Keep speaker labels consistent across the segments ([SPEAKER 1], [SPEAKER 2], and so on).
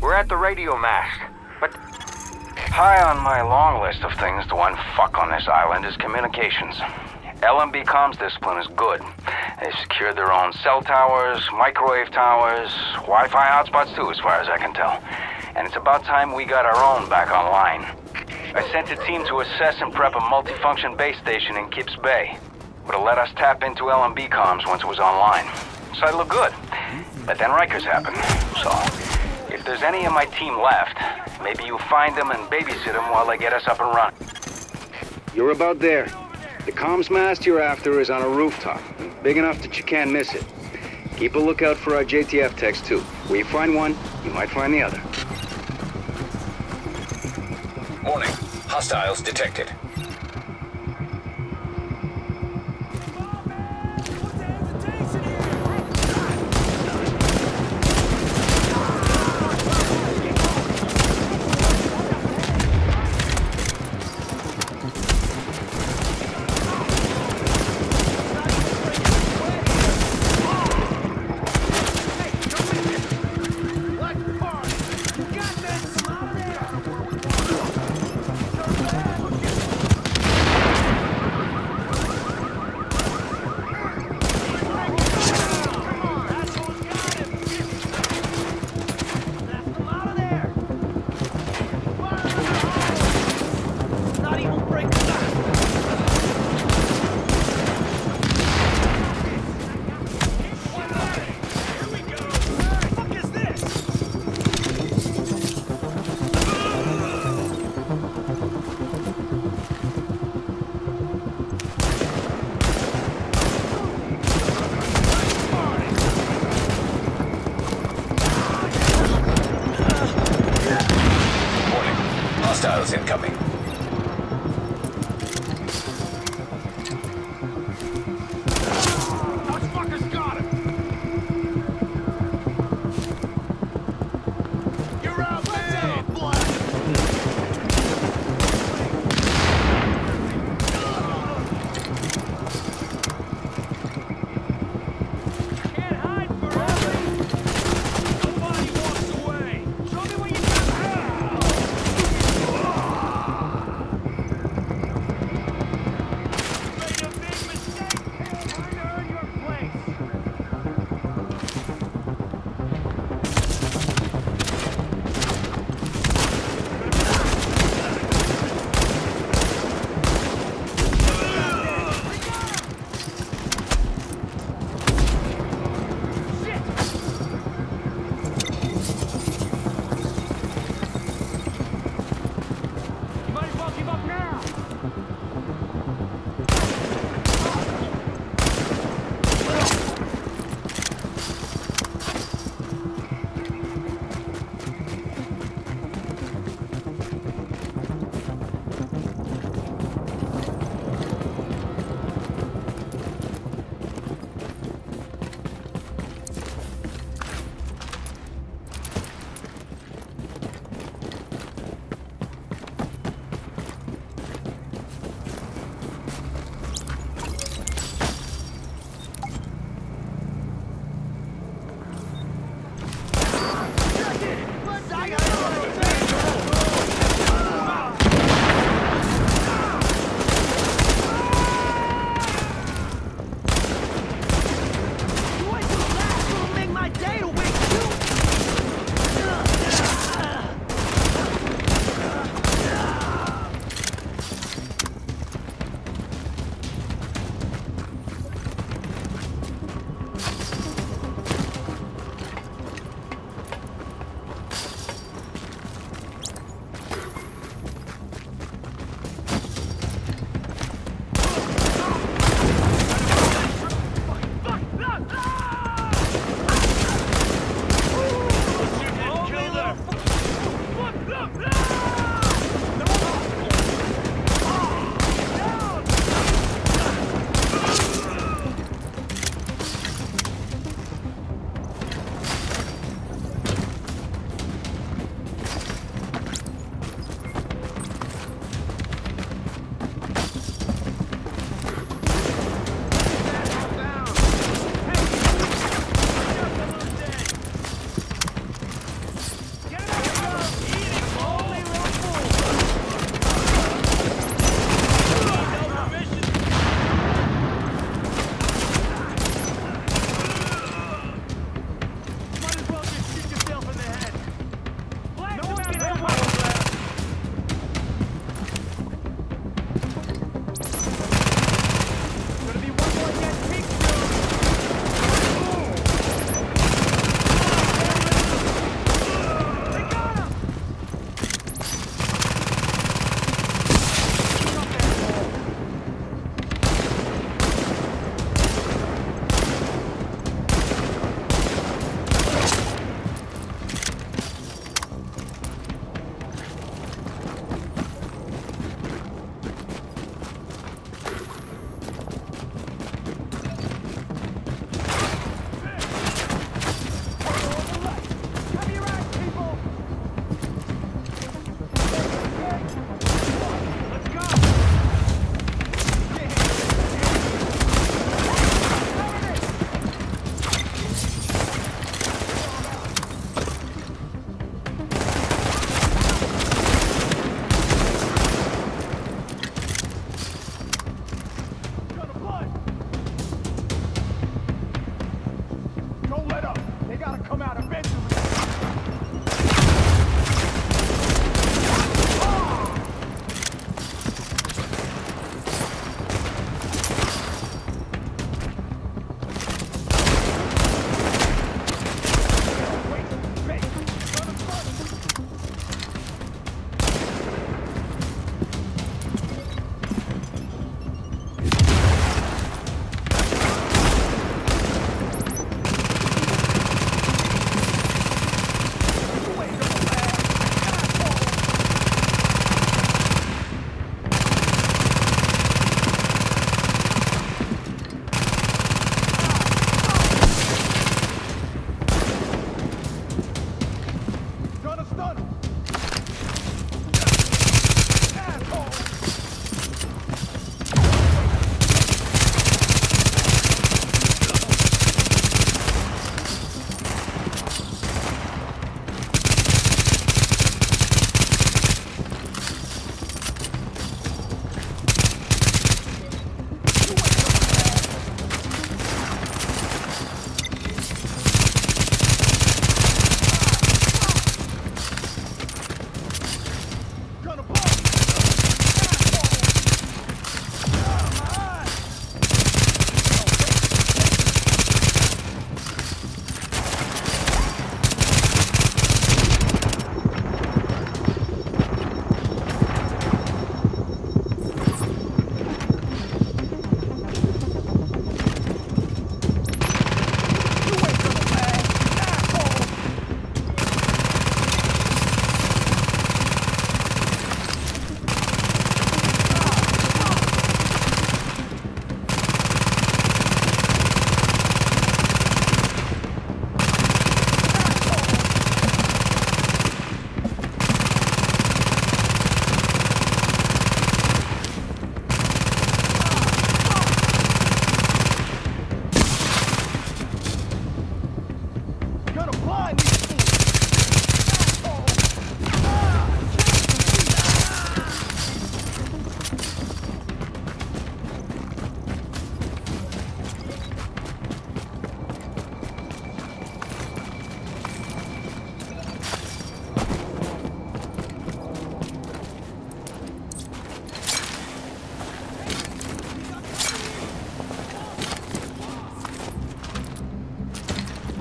[SPEAKER 1] We're at the radio mast, but high on my long list of things to unfuck on this island is communications. LMB comms discipline is good. They've secured their own cell towers, microwave towers, Wi-Fi hotspots too, as far as I can tell. And it's about time we got our own back online. I sent a team to assess and prep a multifunction base station in Kips Bay. Would have let us tap into LMB comms once it was online. So I look good. But then Rikers happened. So, if there's any of my team left, maybe you find them and babysit them while they get us up and running.
[SPEAKER 2] You're about there. The comms mast you're after is on a rooftop, big enough that you can't miss it. Keep a lookout for our JTF techs too. Where you find one, you might find the other.
[SPEAKER 3] Warning. Hostiles detected. Hostiles incoming.
[SPEAKER 4] Those fuckers got him! You're out, man! Can't hide forever! Nobody walks away! Show me what you got!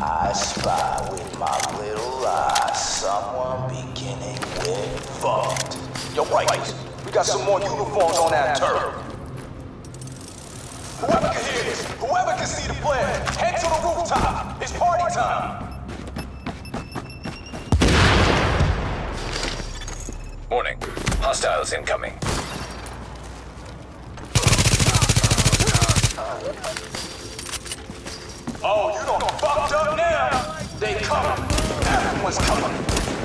[SPEAKER 5] I spy with my little eye someone beginning with fucked. Yo, right, we got some more uniforms on that turf. Whoever can hear this, whoever can see the flare, head to the rooftop. It's party time.
[SPEAKER 3] Warning. Hostiles incoming.
[SPEAKER 5] Oh, you done fucked up now? They coming. Everyone's coming.